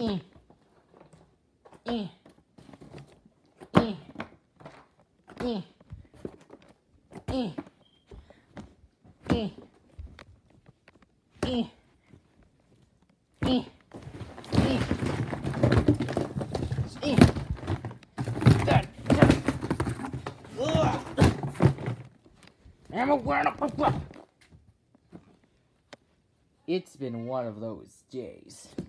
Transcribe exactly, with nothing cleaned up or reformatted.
Eh. Eh. Eh. Eh. Eh. Eh. Eh. Eh. Eh. Eh. Done. Done. Ugh. I'm a grown up. It's been one of those days.